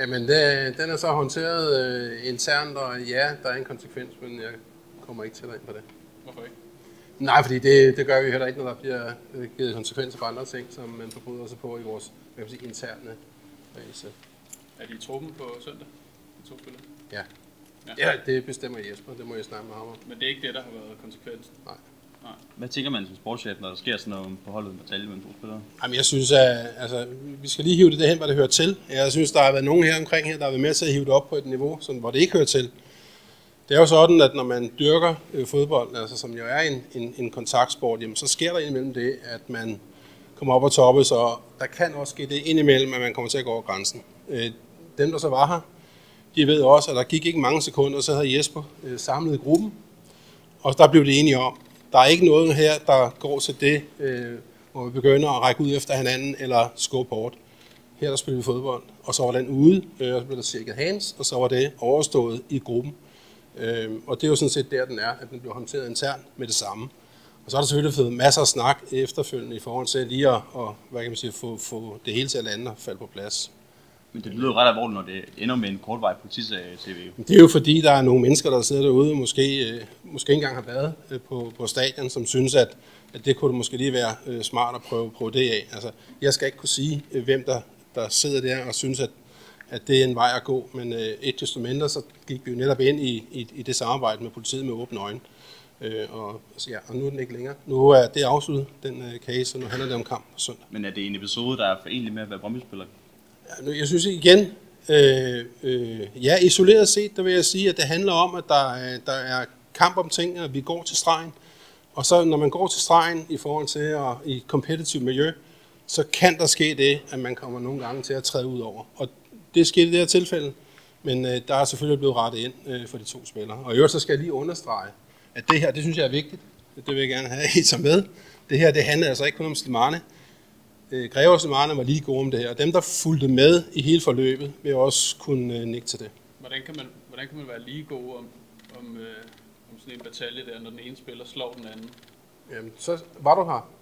Jamen, den er så håndteret internt, og ja, der er en konsekvens, men jeg kommer ikke til at ind på det. Hvorfor ikke? Nej, fordi det gør vi heller ikke, når der bliver givet konsekvenser på andre ting, som man forbryder sig på i vores interne regelsæt. Er de i truppen på søndag, de 2 spillere? Ja, det bestemmer Jesper, det må jeg snakke med ham om. Men det er ikke det, der har været konsekvensen? Nej. Hvad tænker man som sportschef, når der sker sådan noget på holdet med talje mellem 2 spillere? Jamen, jeg synes, at vi skal lige hive det derhen, hvor det hører til. Jeg synes, der har været nogen her omkring her, der har været med til at hive det op på et niveau, sådan, hvor det ikke hører til. Det er jo sådan, at når man dyrker fodbold, altså, som jo er en kontaktsport, jamen, så sker der indimellem det, at man kommer op og toppe, så der kan også ske det indimellem, at man kommer til at gå over grænsen. Dem, der så var her, de ved også, at der gik ikke mange sekunder, så havde Jesper samlet gruppen, og der blev det enige om, der er ikke noget her, der går til det, hvor vi begynder at række ud efter hinanden eller skubbe hårdt. Her der spillede vi fodbold, og så var den ude, og så blev der cirket hands, og så var det overstået i gruppen. Og det er jo sådan set der, den er, at den bliver håndteret internt med det samme. Og så har der selvfølgelig fået masser af snak efterfølgende i forhold til lige at hvad kan man sige, få det hele til at lande og falde på plads. Men det lyder jo ret alvorligt, når det ender med en kortvarig politisag, TV. Det er jo fordi, der er nogle mennesker, der sidder derude og måske ikke engang har været på stadion, som synes, at det kunne det måske lige være smart at prøve det af. Altså, jeg skal ikke kunne sige, hvem der sidder der og synes, at det er en vej at gå, men et desto mindre, så gik vi jo netop ind i det samarbejde med politiet med åbne øjne. Og nu er den ikke længere. Nu er det afsluttet, den case, og nu handler det om kamp på søndag. Men er det en episode, der er forenlig med at være Brøndby-spiller? Jeg synes igen, isoleret set, der vil jeg sige, at det handler om, at der er kamp om ting, og vi går til stregen. Og så når man går til stregen i forhold til i et kompetitivt miljø, så kan der ske det, at man kommer nogle gange til at træde ud over. Og det skete i det her tilfælde, men der er selvfølgelig blevet rettet ind for de 2 spillere. Og i øvrigt så skal jeg lige understrege, at det her, det synes jeg er vigtigt. Det vil jeg gerne have, I tager med. Det her, det handler altså ikke kun om Slimane. Greve og Slimane var lige gode om det her, og dem, der fulgte med i hele forløbet, vil også kunne nikke til det. Hvordan kan man være lige gode om sådan en batalje der, når den ene spiller slår den anden? Jamen, så var du her?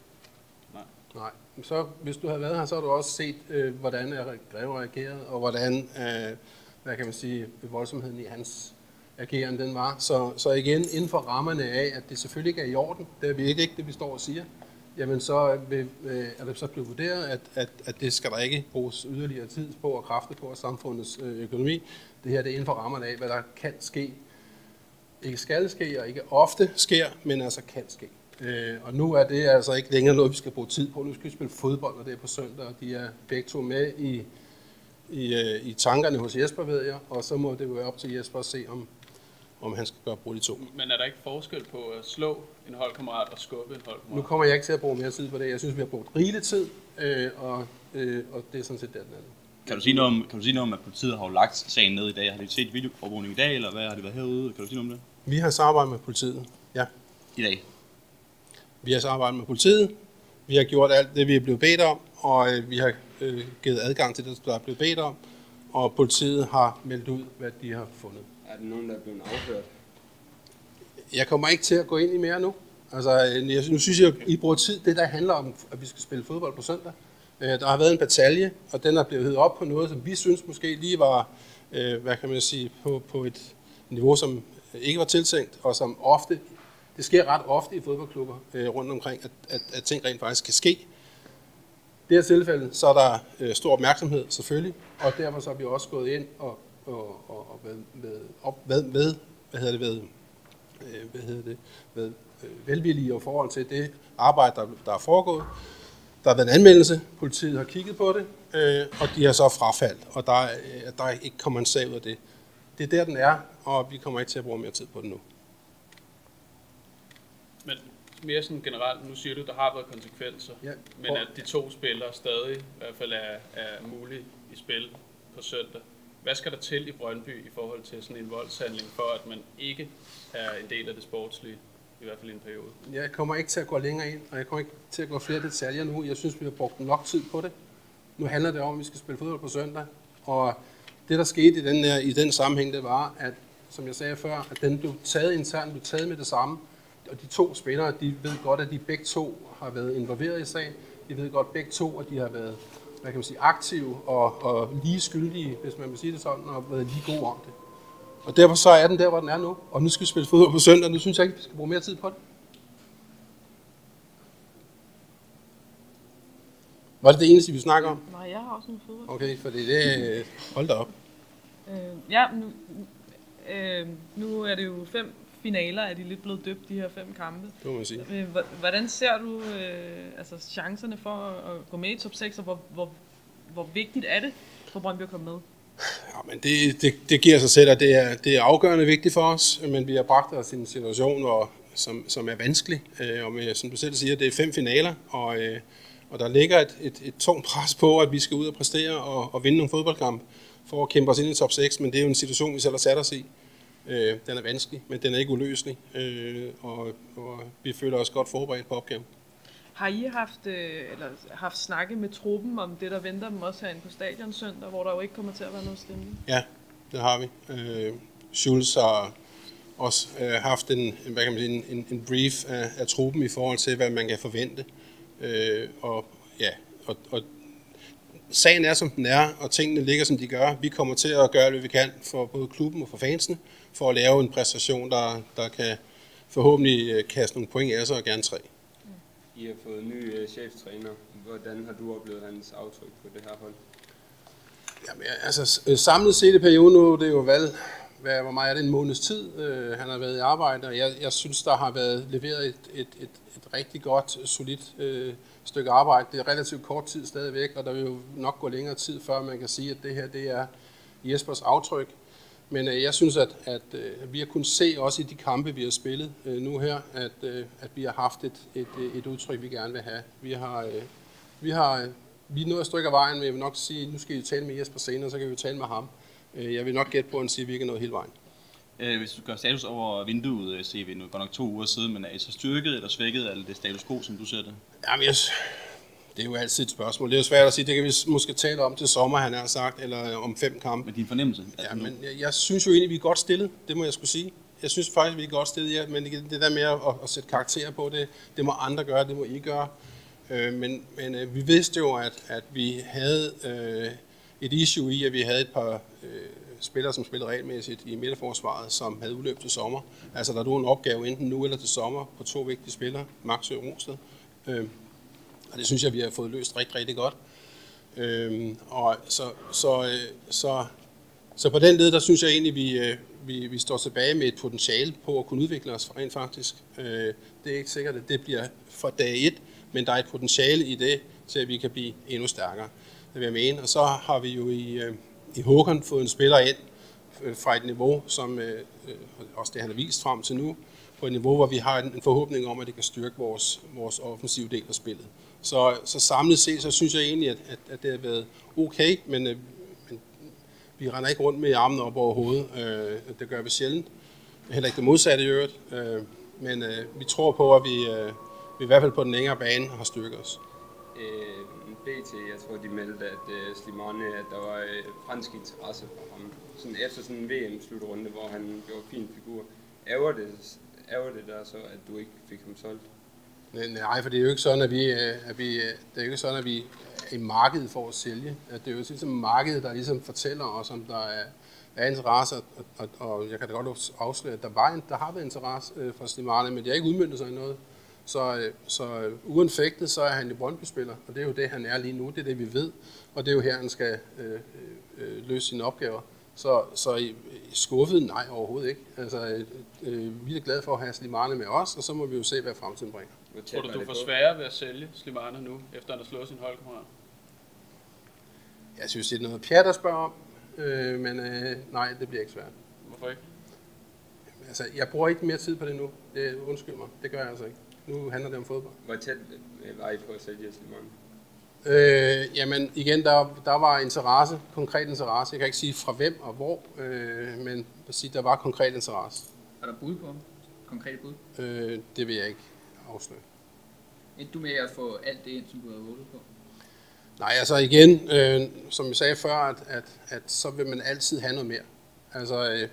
Nej. Så hvis du havde været her, så har du også set, hvordan Greve reagerede, og hvordan, hvad kan man sige, voldsomheden i hans ageren den var. Så igen, inden for rammerne af, at det selvfølgelig ikke er i orden, det er ikke det, vi står og siger, jamen så er det så blevet vurderet, at det skal der ikke bruges yderligere tid på og kræfter på samfundets økonomi. Det her det er inden for rammerne af, hvad der kan ske. Ikke skal ske, og ikke ofte sker, men altså kan ske. Og nu er det altså ikke længere noget, vi skal bruge tid på. Nu skal vi spille fodbold, og det er på søndag, og de er begge 2 med i tankerne hos Jesper, ved jeg. Og så må det jo være op til Jesper at se, om han skal gøre brug de 2. Men er der ikke forskel på at slå en holdkammerat og skubbe en holdkammerat? Nu kommer jeg ikke til at bruge mere tid på det. Jeg synes, vi har brugt rigeligt tid, og det er sådan set den anden. Kan du sige noget om, at politiet har lagt sagen ned i dag? Har de set videoovervågning i dag, eller hvad har det været herude? Kan du sige noget om det? Vi har samarbejdet med politiet, ja. I dag? Vi har samarbejdet med politiet. Vi har gjort alt det, vi er blevet bedt om, og vi har givet adgang til det, der er blevet bedt om. Og politiet har meldt ud, hvad de har fundet. Er der nogen, der er blevet afhørt? Jeg kommer ikke til at gå ind i mere nu. Altså, nu synes jeg, at I bruger tid. Det, der handler om, at vi skal spille fodbold på søndag. Der har været en batalje, og den er blevet hævet op på noget, som vi synes måske lige var, hvad kan man sige, på et niveau, som ikke var tiltænkt, og som ofte, det sker ret ofte i fodboldklubber rundt omkring, at ting rent faktisk kan ske. I det her tilfælde, så er der stor opmærksomhed selvfølgelig, og derfor så har vi også gået ind og været velvillige i forhold til det arbejde, der er foregået. Der har været en anmeldelse, politiet har kigget på det, og de har så frafaldt, og der ikke kommer en sag ud af det. Det er der, den er, og vi kommer ikke til at bruge mere tid på det nu. Men mere sådan generelt, nu siger du, der har været konsekvenser, ja, men at de 2 spillere stadig i hvert fald er mulige i spil på søndag. Hvad skal der til i Brøndby i forhold til sådan en voldshandling, for at man ikke er en del af det sportslige, i hvert fald i en periode? Jeg kommer ikke til at gå længere ind, og jeg kommer ikke til at gå flere detaljer nu. Jeg synes, vi har brugt nok tid på det. Nu handler det om, at vi skal spille fodbold på søndag, og det, der skete i den sammenhæng, det var, at, som jeg sagde før, at den blev taget internt, blev taget med det samme. Og de 2 spillere, de ved godt, at de begge 2 har været involveret i sagen. De ved godt begge 2, at de har været hvad kan man sige, aktive og lige skyldige, hvis man vil sige det sådan, og været lige gode om det. Og derfor så er den der, hvor den er nu. Og nu skal vi spille fodbold på søndag, nu synes jeg ikke, vi skal bruge mere tid på det. Var det det eneste, vi snakker om? Nej, jeg har også en fodbold. Okay, for det hold da op. Nu er det jo 5 finaler, er de lidt blevet døbt, de her 5 kampe. Det må man sige. Hvordan ser du chancerne for at gå med i top 6, og hvor vigtigt er det for Brøndby at komme med? Ja, men det giver sig selv, at det er afgørende vigtigt for os, men vi har bragt os i en situation, som er vanskelig. Og med, som du selv siger, det er 5 finaler, og der ligger et tungt pres på, at vi skal ud og præstere og vinde nogle fodboldkampe for at kæmpe os ind i top 6, men det er jo en situation, vi selv har sat os i. Den er vanskelig, men den er ikke uløselig, og vi føler os godt forberedt på opgaven. Har I haft snakke med truppen om det, der venter dem også herinde på stadion søndag, hvor der jo ikke kommer til at være noget stemning? Ja, det har vi. Schulz har også haft en brief af truppen i forhold til, hvad man kan forvente. Og sagen er, som den er, og tingene ligger, som de gør. Vi kommer til at gøre, hvad vi kan for både klubben og for fansene, for at lave en præstation, der kan forhåbentlig kaste nogle point af sig, og gerne 3. I har fået ny cheftræner. Hvordan har du oplevet hans aftryk på det her hold? Jamen, altså, samlet set i perioden nu, det er jo hvor meget er det, en måneds tid, han har været i arbejde, og jeg synes, der har været leveret et rigtig godt, solidt stykke arbejde. Det er relativt kort tid stadigvæk, og der vil jo nok gå længere tid, før man kan sige, at det her det er Jespers aftryk. Men jeg synes, at vi har kunnet se også i de kampe, vi har spillet nu her, at vi har haft et udtryk, vi gerne vil have. Vi er nået et stykke af vejen, men jeg vil nok sige, nu skal vi tale med Jesper senere, så kan vi tale med ham. Jeg vil nok gætte på, at han siger, at vi ikke er nået hele vejen. Hvis du gør status over vinduet, ser vi nu godt nok 2 uger siden, men er I så styrket eller svækket af det status quo, som du ser det? Jamen, det er jo altid et spørgsmål. Det er jo svært at sige, det kan vi måske tale om til sommer, han har sagt, eller om 5 kampe. Men din fornemmelse? Ja, men jeg synes jo egentlig, vi er godt stillet, det må jeg skulle sige. Jeg synes faktisk, vi er godt stillet, ja, men det der med at sætte karakter på det må andre gøre, det må I gøre. Men vi vidste jo, at vi havde et issue i, at vi havde et par spillere, som spillede regelmæssigt i midterforsvaret, som havde udløb til sommer. Altså, der er en opgave enten nu eller til sommer på 2 vigtige spillere, Maxø og Rosted. Og det synes jeg, vi har fået løst rigtig, rigtig godt. Og så på den led, der synes jeg egentlig, vi står tilbage med et potentiale på at kunne udvikle os rent faktisk. Det er ikke sikkert, at det bliver fra dag 1, men der er et potentiale i det, til at vi kan blive endnu stærkere. Det vil jeg mene. Og så har vi jo i Håkon fået en spiller ind fra et niveau, som også det han har vist frem til nu, på et niveau, hvor vi har en forhåbning om, at det kan styrke vores offensive del af spillet. Så samlet set, så synes jeg egentlig, at det har været okay, men vi render ikke rundt med armene op over hovedet. Det gør vi sjældent. Heller ikke det modsatte i øvrigt. Men vi tror på, at vi i hvert fald på den længere bane har styrket os. BT, jeg tror, de meldte, at Slimane, at der var fransk interesse for ham. Sådan efter sådan en VM-slutrunde, hvor han gjorde fin figur. Ærger det der så, at du ikke fik ham solgt? Nej, for det er jo ikke sådan, at vi er i markedet for at sælge. Det er jo ligesom markedet, der ligesom fortæller os, om der er interesse, og jeg kan da godt afsløre, at der har været interesse for Slimane, men det er ikke udmøntet sig i noget. Så uanfægtet, så er han jo Brøndby-spiller, og det er jo det, han er lige nu. Det er det, vi ved, og det er jo her, han skal løse sine opgaver. Så i skuffet? Nej, overhovedet ikke. Altså, vi er glade for at have Slimane med os, og så må vi jo se, hvad fremtiden bringer. Tror du får sværere ved at sælge Slimane nu, efter han har slået sin holdkammerat? Jeg synes, det er noget pjat at spørge om, men nej, det bliver ikke svært. Hvorfor ikke? Altså, jeg bruger ikke mere tid på det nu. Undskyld mig, det gør jeg altså ikke. Nu handler det om fodbold. Hvor tæt var I på at sælge Slimane? Jamen igen, der var interesse, konkret interesse. Jeg kan ikke sige fra hvem og hvor, men der var konkret interesse. Er der bud på ham? Konkret bud? Det vil jeg ikke afsløre. Endte du med at få alt det ind, som du havde håbet på? Nej, altså igen, som jeg sagde før, at så vil man altid have noget mere. Altså,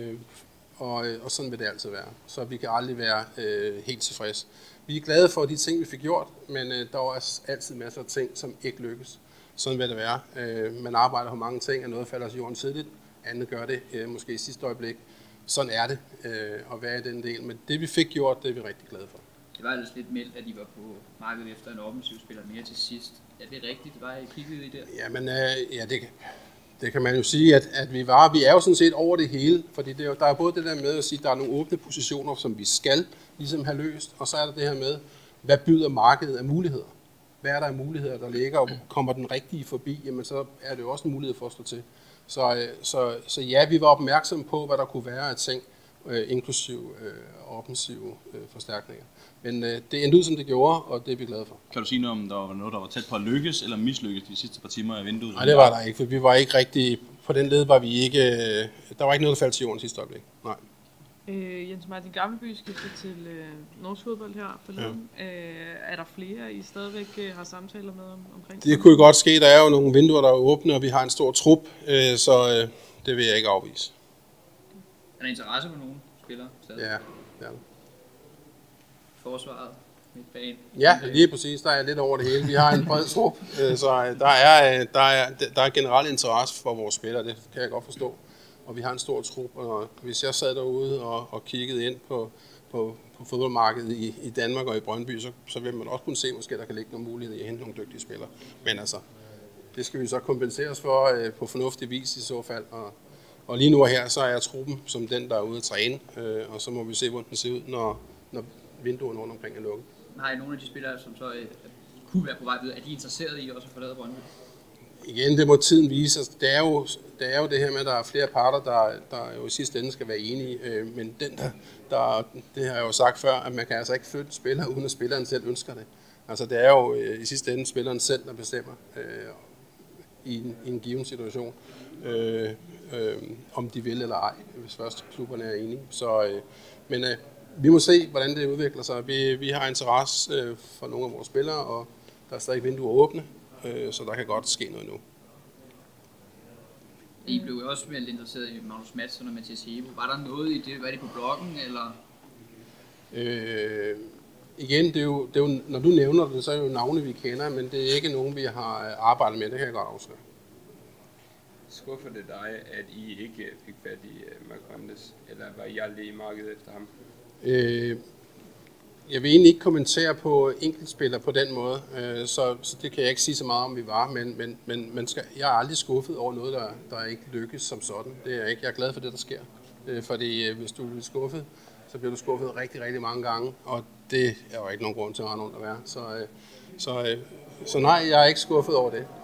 og sådan vil det altid være. Så vi kan aldrig være helt tilfredse. Vi er glade for de ting, vi fik gjort, men der var altid masser af ting, som ikke lykkes. Sådan vil det være. Man arbejder på mange ting, og noget falder til jorden tidligt, andet gør det måske i sidste øjeblik. Sådan er det at være i den del, men det vi fik gjort, det er vi rigtig glade for. Det var ellers lidt meldt, at I var på markedet efter en offensiv spiller mere til sidst. Er det rigtigt? Var I kigget i der? Jamen, ja, det kan man jo sige, at vi er jo sådan set over det hele, fordi der er både det der med at sige, at der er nogle åbne positioner, som vi skal ligesom have løst, og så er der det her med, hvad byder markedet af muligheder? Hvad er der af muligheder, der ligger, og kommer den rigtige forbi, jamen så er det jo også en mulighed for at stå til. Så ja, vi var opmærksomme på, hvad der kunne være af ting, inklusiv offensive forstærkninger. Men det endte ud, som det gjorde, og det er vi glade for. Kan du sige noget om, der var noget, der var tæt på at lykkes eller mislykkes de sidste par timer af vinduet? Nej, det var der ikke, for vi var ikke rigtig, på den led var vi ikke, der var ikke noget, der faldt til jorden sidste øjeblik. Nej. Jens Martin Gammelby skiftet til norsk fodbold her forleden. Ja. Er der flere, I stadigvæk har samtaler med omkring? Det kunne godt ske. Der er jo nogle vinduer, der er åbne, og vi har en stor trup, så det vil jeg ikke afvise. Er der interesse for nogle spillere stadig? Ja. Forsvaret, midtbanen? Ja, lige præcis. Der er lidt over det hele. Vi har en bred trup, så der er generelt interesse for vores spillere. Det kan jeg godt forstå. Og vi har en stor trup, og hvis jeg sad derude og kiggede ind på fodboldmarkedet i Danmark og i Brøndby, så vil man også kunne se, måske der kan ligge nogle muligheder i at hente nogle dygtige spillere. Men altså, det skal vi så kompenseres for på fornuftig vis i så fald. Og lige nu og her, så er jeg truppen som den, der er ude at træne, og så må vi se, hvordan den ser ud, når vinduerne rundt omkring er lukket. Har I nogle af de spillere, som så kunne være på vej videre, er de interesserede i også at forlade Brøndby? Igen, det må tiden vise. Det er jo det her med, at der er flere parter, der jo i sidste ende skal være enige. Men det har jeg jo sagt før, at man kan altså ikke flytte spillere, uden at spilleren selv ønsker det. Altså det er jo i sidste ende spilleren selv, der bestemmer i en given situation, om de vil eller ej, hvis først klubberne er enige. Men vi må se, hvordan det udvikler sig. Vi har interesse for nogle af vores spillere, og der er stadig vinduer åbne. Så der kan godt ske noget nu. I blev jo også meldt interesseret i Magnus Madsen og Mathias Hebo. Var der noget i det? Var det på bloggen, eller? Igen, det er jo, når du nævner det, så er det jo navne, vi kender, men det er ikke nogen, vi har arbejdet med. Det kan jeg godt afsløre. Skuffer det dig, at I ikke fik fat i Marcondes, eller var I aldrig i markedet efter ham? Jeg vil egentlig ikke kommentere på enkeltspillere på den måde, så det kan jeg ikke sige så meget om, vi var, men jeg er aldrig skuffet over noget, der ikke lykkes som sådan. Det er jeg ikke. Jeg er glad for det, der sker. Fordi hvis du bliver skuffet, så bliver du skuffet rigtig, rigtig mange gange, og det er jo ikke nogen grund til at have nogen at være. Så nej, jeg er ikke skuffet over det.